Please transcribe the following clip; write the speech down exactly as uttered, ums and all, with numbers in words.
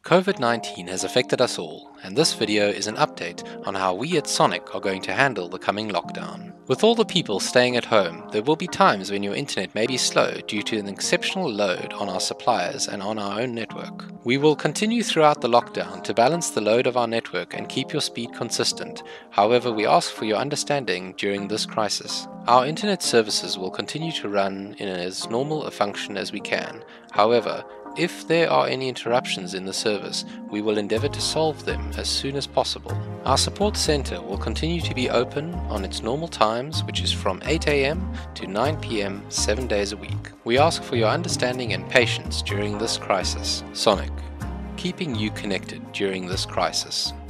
COVID nineteen has affected us all, and this video is an update on how we at Sonic are going to handle the coming lockdown. With all the people staying at home, there will be times when your internet may be slow due to an exceptional load on our suppliers and on our own network. We will continue throughout the lockdown to balance the load of our network and keep your speed consistent. However, we ask for your understanding during this crisis. Our internet services will continue to run in as normal a function as we can. However, if there are any interruptions in the service, we will endeavour to solve them as soon as possible. Our support centre will continue to be open on its normal times, which is from eight A M to nine P M seven days a week. We ask for your understanding and patience during this crisis. Sonic, keeping you connected during this crisis.